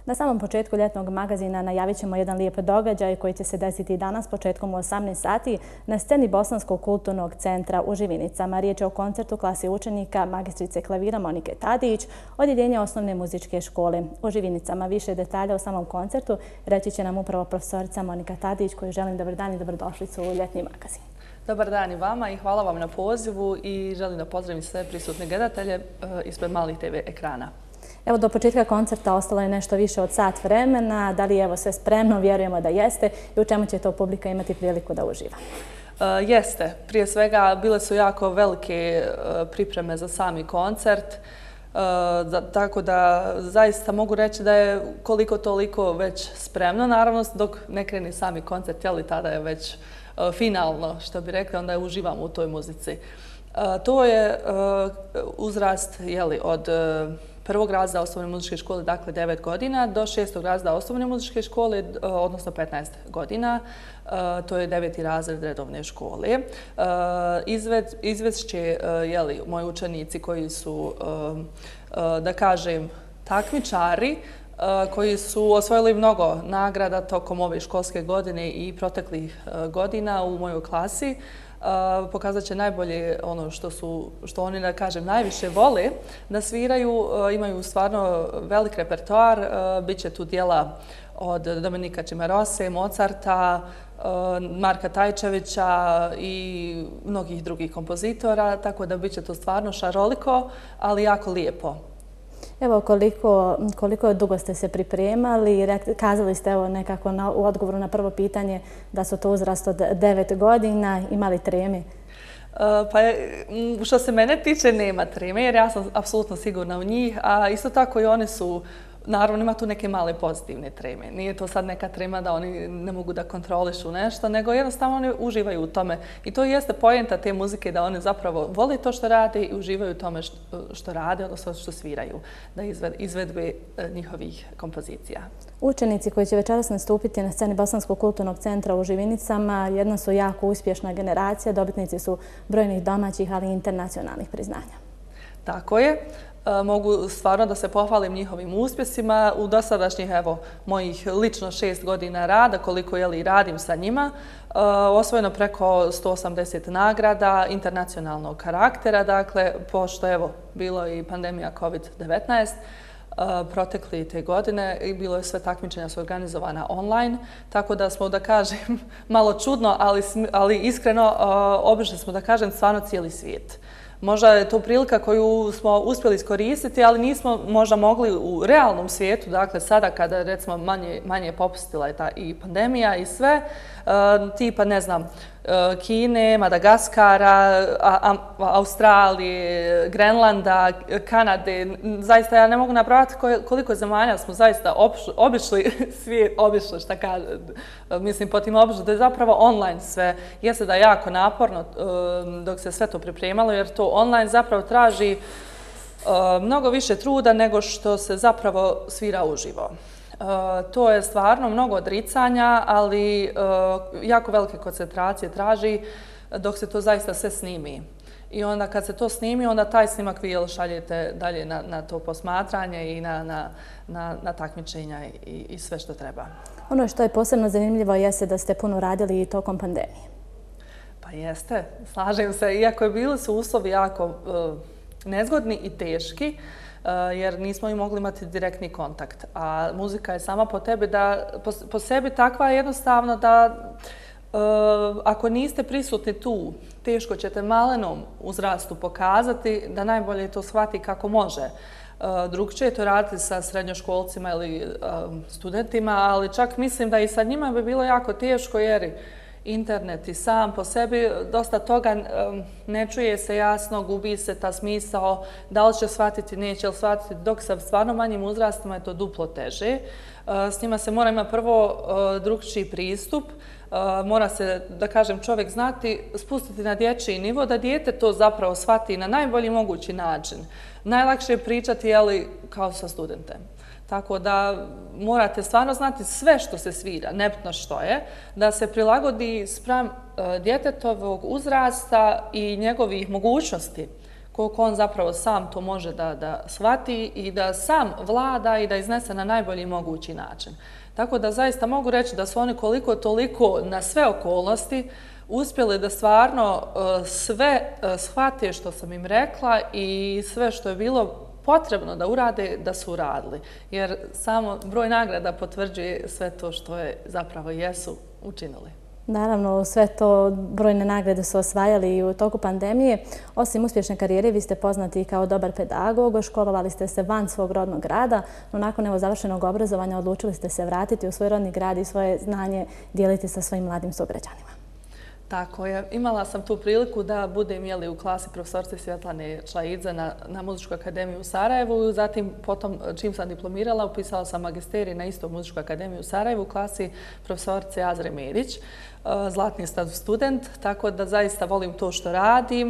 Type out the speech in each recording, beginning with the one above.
Na samom početku ljetnog magazina najavit ćemo jedan lijep događaj koji će se desiti danas početkom u 18 sati na sceni Bosanskog kulturnog centra u Živinicama. Riječ je o koncertu klase učenika magistrice klavira Monike Tadić, odjeljenja osnovne muzičke škole u Živinicama. Više detalja o samom koncertu reći će nam upravo profesorica Monika Tadić, koju želim dobar dan i dobrodošlicu u ljetni magazin. Dobar dan i vama i hvala vam na pozivu i želim da pozdravim sve prisutne gledatelje ispred malih TV ekrana. Evo, do početka koncerta ostalo je nešto više od sat vremena. Da li je evo sve spremno? Vjerujemo da jeste. I u čemu će to publika imati priliku da uživa? Jeste. Prije svega bile su jako velike pripreme za sami koncert. Tako da zaista mogu reći da je koliko toliko već spremno. Naravno, dok ne kreni sami koncert, tada je već finalno, što bi rekli, onda uživamo u toj muzici. To je uzrast od prvog razreda osnovne muzičke škole, dakle 9 godina, do 6. razreda osnovne muzičke škole, odnosno 15 godina. To je 9. razred redovne škole. Izvešće moji učenici koji su, da kažem, takmičari, koji su osvojili mnogo nagrada tokom ove školske godine i proteklih godina u mojoj klasi. Pokazat će najbolje ono što oni, da kažem, najviše vole da sviraju. Imaju stvarno velik repertoar. Biće tu dijela od Dominika Cimarose, Mozarta, Marka Tajčevića i mnogih drugih kompozitora, tako da biće to stvarno šaroliko, ali jako lijepo. Evo, koliko dugo ste se pripremali? Kazali ste evo nekako u odgovoru na prvo pitanje da su to uzrast od 9 godina. Imali treme? Pa što se mene tiče nema treme jer ja sam apsolutno sigurna u njih, a isto tako i oni su. Naravno, ima tu neke male pozitivne treme. Nije to sad neka trema da oni ne mogu da kontrolišu nešto, nego jednostavno oni uživaju u tome. I to jeste poenta te muzike, da oni zapravo vole to što rade i uživaju u tome što rade, odnosno što sviraju, da izvedbe njihovih kompozicija. Učenici koji će večeras nastupiti na sceni Bosanskog kulturnog centra u Živinicama jedna su jako uspješna generacija, dobitnici su brojnih domaćih, ali i internacionalnih priznanja. Tako je. Mogu stvarno da se pohvalim njihovim uspjesima. U dosadašnjih, mojih lično 6 godina rada, koliko radim sa njima, osvojeno preko 180 nagrada internacionalnog karaktera. Dakle, pošto bilo i pandemija COVID-19, protekli te godine i bilo je sve takmičenja su organizovana online, tako da smo, da kažem, malo čudno, ali iskreno obišli smo, da kažem, stvarno cijeli svijet. Možda je to prilika koju smo uspjeli iskoristiti, ali nismo možda mogli u realnom svijetu, dakle sada kada recimo manje je popustila i pandemija i sve, tipa ne znam, Kine, Madagaskara, Australije, Grenlanda, Kanade. Zaista ja ne mogu nabrojati koliko zemalja smo zaista obišli svijet, obišli, šta kaže, mislim po tim obišli, da je zapravo online sve. Jeste da je jako naporno dok se sve to pripremalo, jer to online zapravo traži mnogo više truda nego što se zapravo svira uživo. To je stvarno mnogo odricanja, ali jako velike koncentracije traži dok se to zaista sve snimi. I onda kad se to snimi, onda taj snimak vi šaljete dalje na to posmatranje i na takmičenja i sve što treba. Ono što je posebno zanimljivo jeste da ste puno radili i tokom pandemije. Pa jeste, slažem se. Iako bili su uslovi jako nezgodni i teški, jer nismo i mogli imati direktni kontakt. A muzika je sama po sebi takva jednostavno da ako niste prisutni tu, teško ćete malenom uzrastu pokazati da najbolje to shvati kako može. Drugčije je to raditi sa srednjoškolcima ili studentima, ali čak mislim da i sa njima bi bilo jako teško jer internet i sam po sebi dosta toga ne čuje se jasno, gubi se ta smisao, da li će shvatiti, neće li shvatiti, dok sa stvarno manjim uzrastima je to duplo teže. S njima se mora imati prvo drugčiji pristup, mora se, da kažem, čovjek znati spustiti na dječji nivo, da dijete to zapravo shvati na najbolji mogući način. Najlakše je pričati, kao sa studentem. Tako da morate stvarno znati sve što se svira, nebitno što je, da se prilagodi spram djetetovog uzrasta i njegovih mogućnosti koliko on zapravo sam to može da shvati i da sam vlada i da iznese na najbolji mogući način. Tako da zaista mogu reći da su oni koliko toliko na sve okolnosti uspjeli da stvarno sve shvate što sam im rekla i sve što je bilo potrebno da urade, da su uradili. Jer samo broj nagrada potvrđuje sve to što je zapravo jesu učinili. Naravno, sve to brojne nagrade su osvajali i u toku pandemije. Osim uspješne karijere, vi ste poznati kao dobar pedagog, školovali ste se van svog rodnog grada, no nakon završenog obrazovanja odlučili ste se vratiti u svoj rodni grad i svoje znanje dijeliti sa svojim mladim sugrađanima. Tako je. Imala sam tu priliku da budem u klasi profesorice Svjetlane Člaidze na Muzičkoj akademiji u Sarajevu. Zatim, potom, čim sam diplomirala, upisala sam magisterij na istu Muzičkoj akademiji u Sarajevu u klasi profesorice Azre Medić. Zlatni student, tako da zaista volim to što radim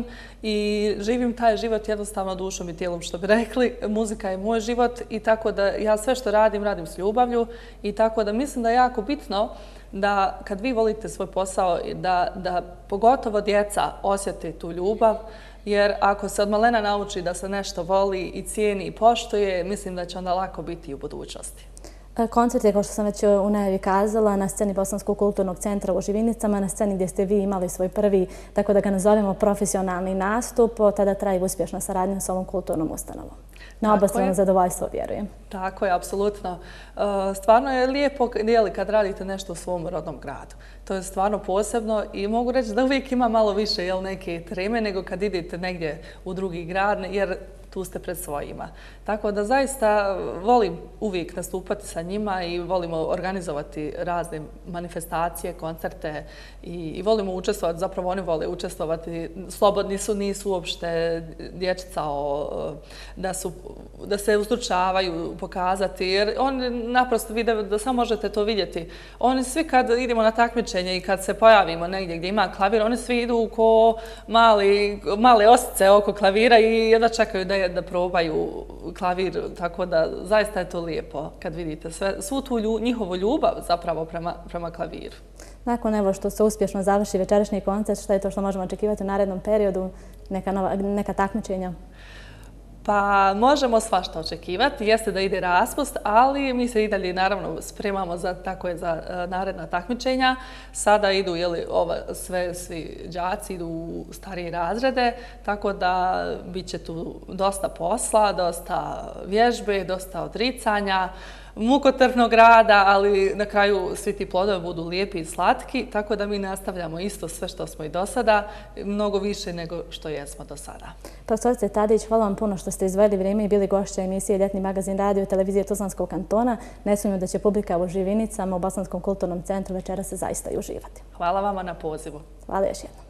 i živim taj život jednostavno dušom i tijelom, što bi rekli. Muzika je moj život i tako da ja sve što radim, radim s ljubavlju i tako da mislim da je jako bitno da kad vi volite svoj posao, da pogotovo djeca osjete tu ljubav, jer ako se od malena nauči da se nešto voli i cijeni i poštuje, mislim da će onda lako biti i u budućnosti. Koncert je, kao što sam već u najavi kazala, na sceni Bosanskog kulturnog centra u Živinicama, na sceni gdje ste vi imali svoj prvi, tako da ga nazovemo, profesionalni nastup. Od tada traje uspješna saradnja s ovom kulturnom ustanovom. Na obostrano zadovoljstvo, vjerujem. Tako je, apsolutno. Stvarno je lijepo kad radite nešto u svom rodnom gradu. To je stvarno posebno i mogu reći da uvijek ima malo više neke treme nego kad idete negdje u drugi grad, jer tu ste pred svojima. Tako da zaista volim uvijek nastupati sa njima i volimo organizovati razne manifestacije, koncerte i volimo učestvovati, zapravo oni vole učestvovati. Slobodni su, nisu uopšte dječica da se ustručavaju pokazati, jer oni naprosto vide da samo možete to vidjeti. Oni svi kad idemo na takmičenje i kad se pojavimo negdje gdje ima klavir, oni svi idu ko male osice oko klavira i jedva čekaju da probaju klavir, tako da zaista je to lijepo kad vidite svu tu njihovu ljubav zapravo prema klaviru. Nakon evo što se uspješno završi večerašnji koncert, što je to što možemo očekivati u narednom periodu, neka takmičenja? Pa možemo svašta očekivati, jeste da ide raspust, ali mi se i dalje naravno spremamo za naredna takmičenja. Sada idu svi đaci idu u starije razrede, tako da bit će tu dosta posla, dosta vježbe, dosta odricanja, mukotrpnog rada, ali na kraju svi ti plodovi budu lijepi i slatki, tako da mi nastavljamo isto sve što smo i do sada, mnogo više nego što jesmo do sada. Profesorice Tadić, hvala vam puno što ste izdvojili vrijeme i bili gošća emisije Ljetni magazin radio i televizije Tuzlanskog kantona. Ne sumnjam da će publika u Živinicama u Bosanskom kulturnom centru večeras se zaista i uživati. Hvala vama na pozivu. Hvala još jednom.